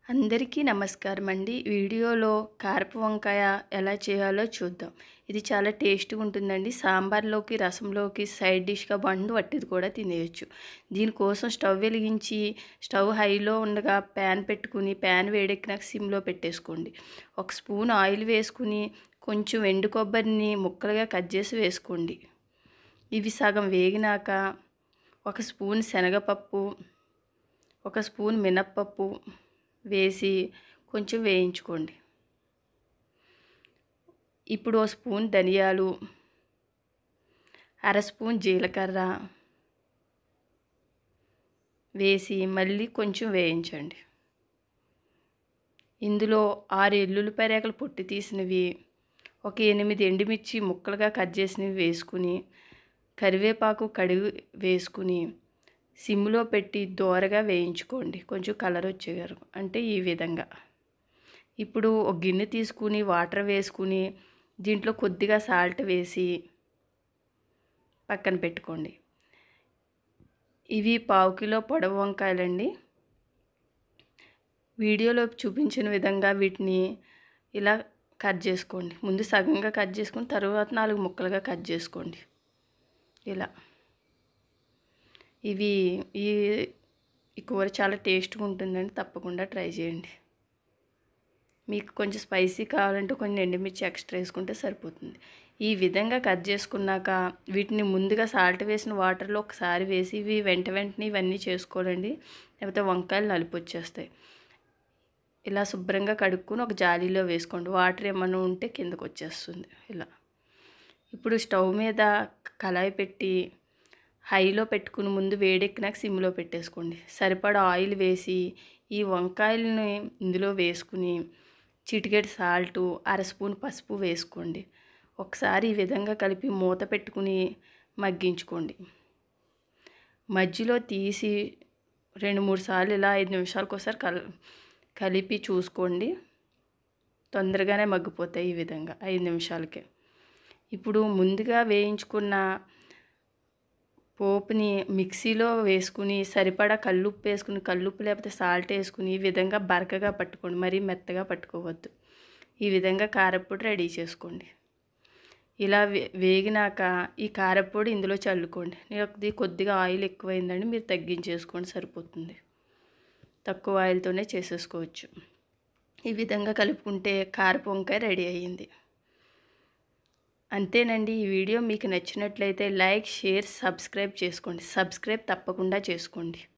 అందరికీ నమస్కారం అండి. వీడియోలో కారపు వంకాయ ఎలా చేయాలో చూద్దాం. ఇది చాలా టేస్ట్‌గా ఉంటుందండి. సాంబార్‌లోకి, రసంలోకి సైడ్ డిష్‌గా బండు వట్టిది కూడా తినేయొచ్చు. దీనికోసం స్టవ్ వెలిగించి, స్టవ్ హైలో ఉండగా ప్యాన్ పెట్టుకుని, ప్యాన్ వేడెక్కినాక సిమ్‌లో పెట్టేసుకోండి. ఒక స్పూన్ ఆయిల్ వేసుకుని, కొంచెం ఎండు కొబ్బరిని ముక్కలుగా కట్ చేసి వేసుకోండి. ఇవి సగం వేగినాక ఒక స్పూన్ శనగపప్పు, ఒక స్పూన్ మినప్పప్పు వేసి కొంచెం వేయించుకోండి. ఇప్పుడు ఓ స్పూన్ ధనియాలు, అర స్పూన్ జీలకర్ర వేసి మళ్ళీ కొంచెం వేయించండి. ఇందులో 6 ఎల్లుల్లిపాయ రేఖలు పొట్టు తీసినవి, ఒక 8 ఎండుమిర్చి ముక్కలుగా కట్ చేసినవి వేసుకుని, కరివేపాకు కడిగి వేసుకుని సిమ్లో పెట్టి దోరగా వేయించుకోండి. కొంచెం కలర్ వచ్చే వరకు, అంటే ఈ విధంగా. ఇప్పుడు ఒక గిన్నె తీసుకుని వాటర్ వేసుకుని దీంట్లో కొద్దిగా సాల్ట్ వేసి పక్కన పెట్టుకోండి. ఇవి 1/2 కిలో పొడవు వంకాయలండి. వీడియోలో చూపించిన విధంగా వీటిని ఇలా కట్ చేసుకోండి. ముందు సగంగా కట్ చేసుకుని తర్వాత 4 ముక్కలుగా కట్ చేసుకోండి. ఇలా ఈ ఈ కూర చాలా టేస్ట్గా ఉంటుందండి. తప్పకుండా ట్రై చేయండి. మీకు కొంచెం స్పైసీ కావాలంటే కొన్ని ఎండుమిర్చి ఎక్స్ట్రా వేసుకుంటే సరిపోతుంది. ఈ విధంగా కట్ చేసుకున్నాక వీటిని ముందుగా సాల్ట్ వేసిన వాటర్లో ఒకసారి వేసి ఇవి వెంటనే ఇవన్నీ చేసుకోవాలండి. లేకపోతే వంకాయలు నలుపు వచ్చేస్తాయి. ఇలా శుభ్రంగా కడుక్కొని ఒక జాలీలో వేసుకోండి. వాటర్ ఏమైనా ఉంటే కిందకు వచ్చేస్తుంది. ఇలా ఇప్పుడు స్టవ్ మీద కళాయి పెట్టి హైలో పెట్టుకుని ముందు వేడెక్కినాక సిమ్లో పెట్టేసుకోండి. సరిపడా ఆయిల్ వేసి ఈ వంకాయలని ఇందులో వేసుకుని చిటికెడు సాల్టు, అర స్పూన్ పసుపు వేసుకోండి. ఒకసారి ఈ విధంగా కలిపి మూత పెట్టుకుని మగ్గించుకోండి. మధ్యలో తీసి 2-3 సార్లు ఇలా 5 నిమిషాలకు ఒకసారి కలిపి చూసుకోండి. తొందరగానే మగ్గిపోతాయి ఈ విధంగా 5 నిమిషాలకే. ఇప్పుడు ముందుగా వేయించుకున్న పోపుని మిక్సీలో వేసుకుని సరిపడా కల్లుప్పు వేసుకుని, కల్లుప్పు లేకపోతే సాల్ట్ వేసుకుని ఈ విధంగా బరకగా పట్టుకోండి. మరీ మెత్తగా పట్టుకోవద్దు. ఈ విధంగా కారప్పొడి రెడీ చేసుకోండి. ఇలా వేగినాక ఈ కారప్పొడి ఇందులో చల్లుకోండి. ఇది కొద్దిగా ఆయిల్ ఎక్కువైందండి, మీరు తగ్గించేసుకోండి, సరిపోతుంది. తక్కువ ఆయిల్తోనే చేసేసుకోవచ్చు. ఈ విధంగా కలుపుకుంటే కారపు వంకాయ రెడీ అయ్యింది. అంతేనండి. ఈ వీడియో మీకు నచ్చినట్లయితే లైక్, షేర్, సబ్స్క్రైబ్ చేసుకోండి. సబ్స్క్రైబ్ తప్పకుండా చేసుకోండి.